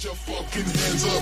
your fucking hands up.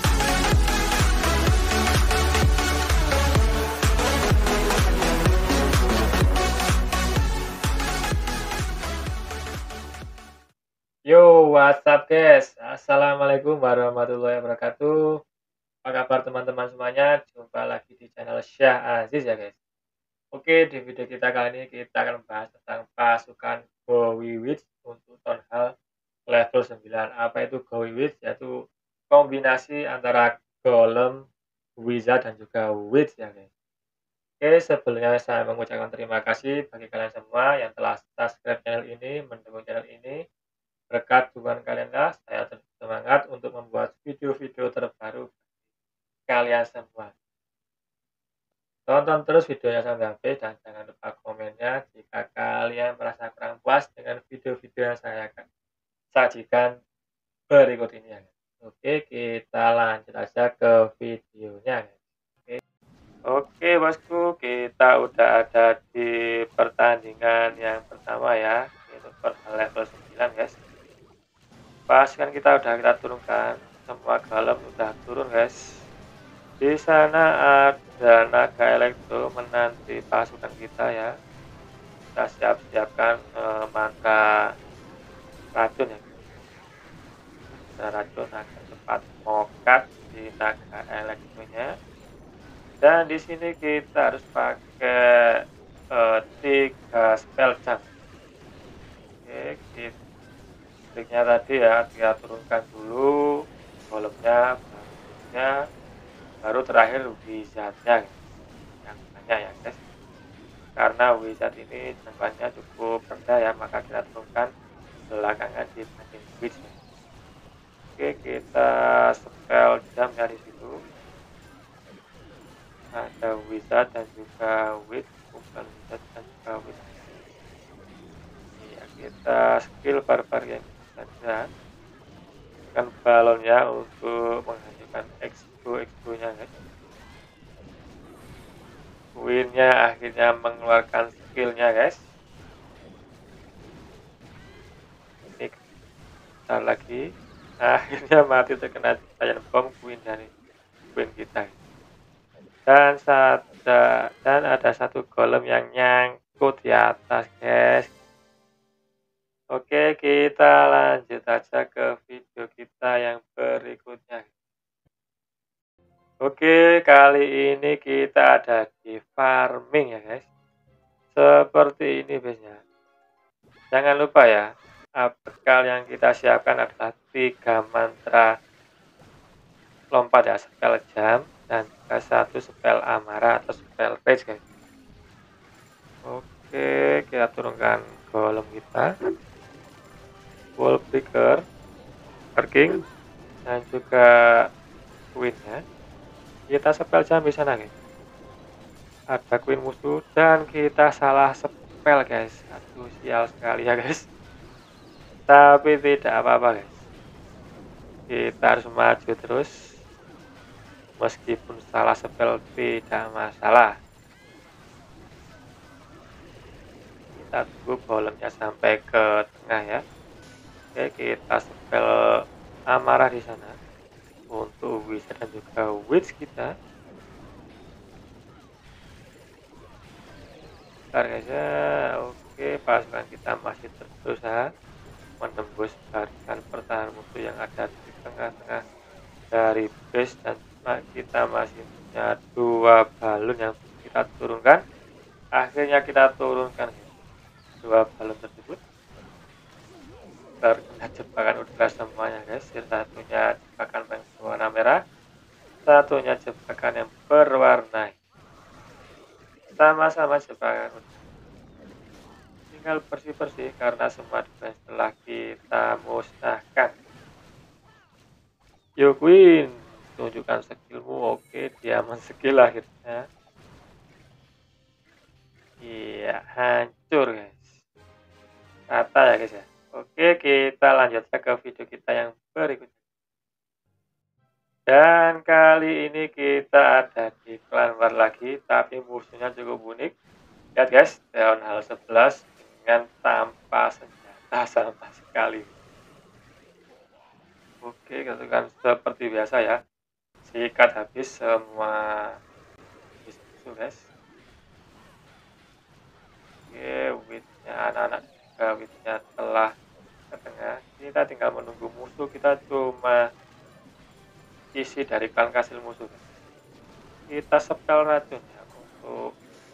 Yo, what's up guys? Assalamualaikum warahmatullahi wabarakatuh. Apa kabar teman-teman semuanya? Jumpa lagi di channel Syah Aziz ya guys. Oke, di video kita kali ini kita akan membahas tentang pasukan Gowiwits untuk Town Hall level 9. Apa itu Gowiwits? Yaitu kombinasi antara Golem, Wizard, dan juga Witch ya guys. Oke, sebelumnya saya mengucapkan terima kasih bagi kalian semua yang telah subscribe channel ini, mendukung channel ini. Berkat dukungan kalianlah saya terus semangat untuk membuat video-video terbaru kalian semua. Tonton terus videonya sampai habis dan jangan lupa komennya jika kalian merasa kurang puas dengan video-video yang saya akan sajikan berikut ini ya. Oke, kita lanjut aja ke videonya. Oke bosku, kita udah ada di pertandingan yang pertama ya, yaitu level 9 guys. Pasukan kita turunkan, semua golem udah turun guys. Di sana ada naga elektro menanti pasukan kita ya. Kita siap-siapkan mantra racun ya. Racun agar cepat mokat di naga elektronya. Dan di sini kita harus pakai 3 spell jump. Oke, triknya tadi ya, kita turunkan dulu golemnya, baru terakhir wizardnya yang banyak ya guys. Karena wizard ini jumlahnya cukup rendah ya, maka kita turunkan belakangan dibanding witch ya. Oke, kita spell jump dari situ. Ada wizard dan juga witch, bukan wizard dan juga witch. Ya, kita skill barbar yang saja kan balonnya untuk menghancurkan expo-nya guys. Winnya akhirnya mengeluarkan skillnya guys. Ini bentar lagi akhirnya mati terkena giant bomb Queen dari Queen kita. Dan ada satu golem yang nyangkut di atas guys. Oke, kita lanjut aja ke video kita yang berikutnya. Oke, kali ini kita ada di farming ya guys. Seperti ini biasanya. Jangan lupa ya, bekal yang kita siapkan adalah 3 mantra lompat ya, spell jam, dan juga 1 spell amarah atau spell rage guys. Oke, kita turunkan golem kita. Wall breaker, king, dan juga queen ya. Kita spell jam di sana guys. Ada queen musuh dan kita salah spell guys. Aduh, sial sekali ya guys. Tapi tidak apa-apa guys. Kita harus maju terus. Meskipun salah spell tidak masalah. Kita tunggu golemnya sampai ke tengah ya. Oke, kita spell amarah di sana untuk wizard dan juga witch kita. Bentar guys ya. Oke, pasukan kita masih terus berusaha menembus barisan pertahanan musuh yang ada di tengah-tengah dari base, dan kita masih punya 2 balon yang kita turunkan. Akhirnya kita turunkan 2 balon tersebut. Terkena jebakan udara semuanya guys. Satunya jebakan yang berwarna merah, satunya jebakan yang berwarna sama-sama jebakan udara. Tinggal bersih-bersih karena semua defense telah kita musnahkan. Yo Queen, tunjukkan skillmu. Oke, dia men-skill akhirnya. Iya, hancur guys. Rata ya guys ya. Oke, kita lanjut ke video kita yang berikutnya. Dan kali ini kita ada di clan war lagi, tapi musuhnya cukup unik. Lihat guys, Town Hall 11 dengan tanpa senjata sama sekali. Oke, gitu kan seperti biasa ya, sikat habis semua isi musuh, guys. Oke, witch-nya anak-anak juga witch-nya telah ke tengah. Kita tinggal menunggu musuh, kita cuma isi dari klan kastil musuh, guys. Kita sepel racun ya untuk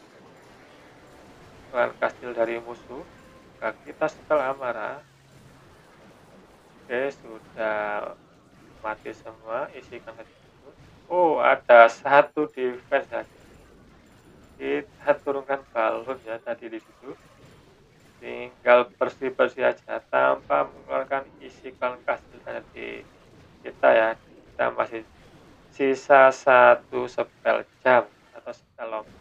klan kastil dari musuh. Nah, kita sepel amarah. Oke, sudah mati semua, isi klan kastil musuh. Oh, ada satu defense saja. Kita turunkan balon ya tadi di situ. Tinggal bersih-bersih aja tanpa mengeluarkan isi klan kastil dari kita ya. Kita masih sisa satu spell jam atau spell lompat.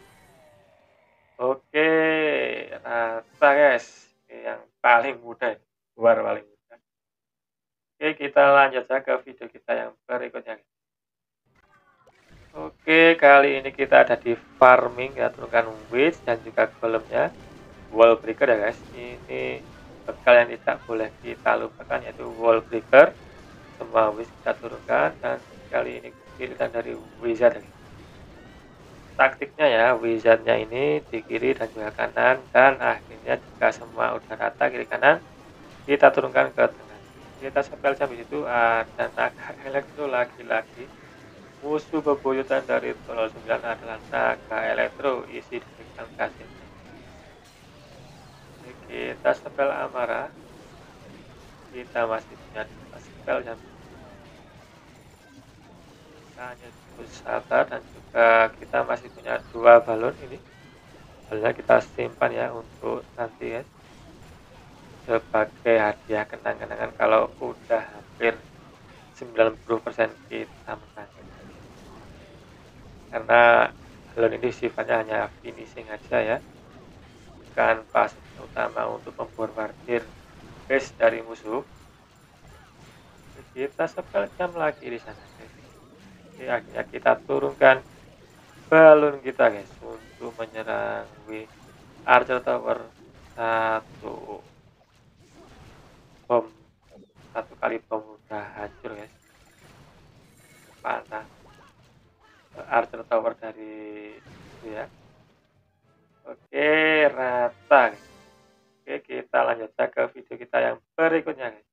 Oke, rata guys. Ini yang paling mudah, luar paling mudah. Oke, kita lanjut saja ke video kita yang berikutnya. Oke, kali ini kita ada di farming ya, turunkan witch dan juga golemnya. Wall breaker ya guys. Ini bekal yang tidak boleh kita lupakan yaitu wall breaker. Semua witch kita turunkan dan kali ini pilihan dari wizard ya. Taktiknya ya, wizardnya ini di kiri dan juga kanan, dan akhirnya jika semua udah rata kiri kanan, kita turunkan ke tengah. Kita spell jam di situ ada naga elektro lagi-lagi. Musuh bebuyutan dari Tolol 9 adalah naga elektro isi dari klan kasih. Kita spell amarah. Kita masih punya spell jam. Hanya sabar dan juga kita masih punya 2 balon ini. Balonnya kita simpan ya untuk nanti ya, sebagai hadiah kenang-kenangan kalau udah hampir 90% kita menang. Karena balon ini sifatnya hanya finishing aja ya, bukan fase utama untuk membombardir base dari musuh. Kita spell jam lagi di sana guys. Oke, akhirnya kita turunkan balon kita guys untuk menyerang Archer Tower. Bom satu kali bom udah hancur guys, panah Archer Tower dari itu ya. Oke, rata guys. Oke, kita lanjut saja ke video kita yang berikutnya guys.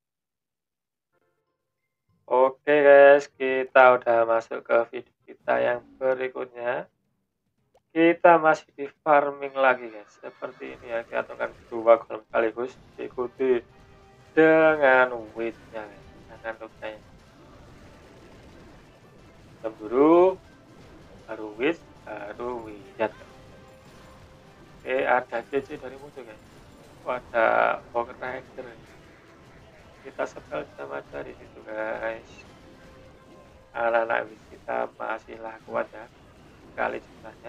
Oke guys, kita udah masuk ke video kita yang berikutnya. Kita masih di farming lagi guys, seperti ini ya, kita temukan 2 golem sekaligus diikuti dengan witch-nya guys. Jangan lupa ya, cemburu baru witch baru wizard. Oke, ada CC dari musuh guys. Ada Hawk Rider. Kita spell sama aja di situ guys. Anak-anak witch kita masihlah kuat ya, sekali jumlahnya.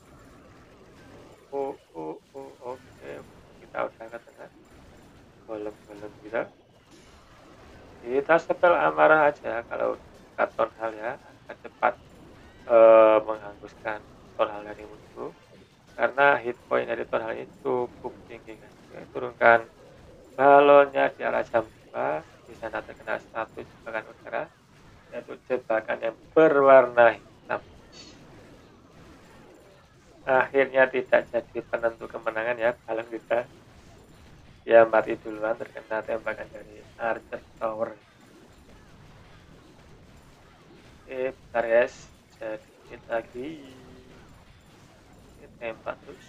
Oke, kita udah ke tengah. Golem-golem kita. Kita spell amarah aja kalau dekat tonhal ya, agak cepat menghanguskan tonhal dari musuh. Karena hit point dari tonhal ini cukup tinggi guys. Oke, turunkan balonnya di arah jam 2. Di sana terkena satu jebakan udara, yaitu jebakan yang berwarna hitam. Akhirnya tidak jadi penentu kemenangan ya, balon kita. Dia mati duluan terkena tembakan dari Archer Tower. Bentar guys, sedikit lagi. Tembak terus.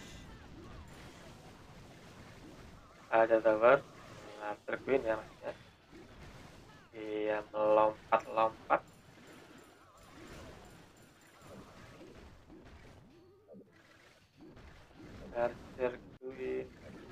Ada tower, Archer Queen ya maksudnya. Dia melompat-lompat. Archer Queen.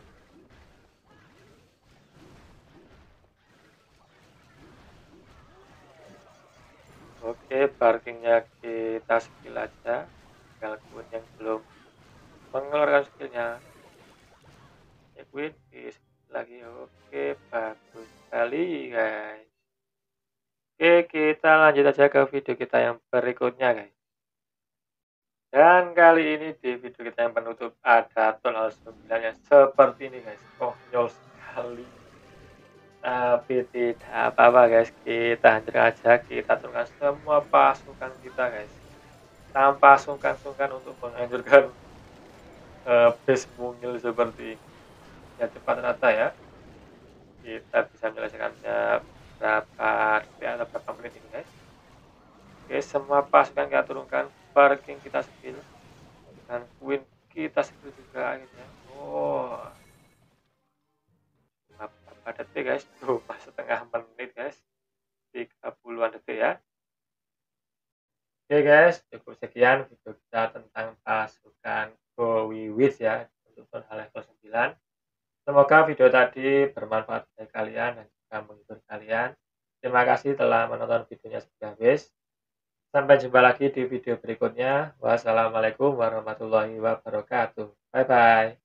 Oke, barkingnya kita skill aja. Tinggal Queen yang belum mengeluarkan skillnya. Ya Queen di lagi. Oke, bagus sekali guys. Oke, kita lanjut aja ke video kita yang berikutnya guys. Dan kali ini di video kita yang penutup ada Tonhal 9 yang seperti ini guys. Konyol sekali. Tapi tidak apa-apa guys, kita hancurkan aja, kita turunkan semua pasukan kita guys. Tanpa sungkan-sungkan untuk menghancurkan base mungil seperti ini. Ya cepat rata ya, kita bisa menyelesaikannya berapa detik atau berapa menit ini guys. Oke, semua pasukan kita turunkan, parking kita skill, dan queen kita skill juga akhirnya. Oh, berapa detik guys? Cuma setengah menit guys, 30-an detik ya. Oke guys, cukup sekian video kita tentang pasukan Go Wiwit ya untuk Town level 9. Semoga video tadi bermanfaat bagi kalian dan juga menghibur kalian. Terima kasih telah menonton videonya sampai habis. Sampai jumpa lagi di video berikutnya. Wassalamualaikum warahmatullahi wabarakatuh. Bye bye.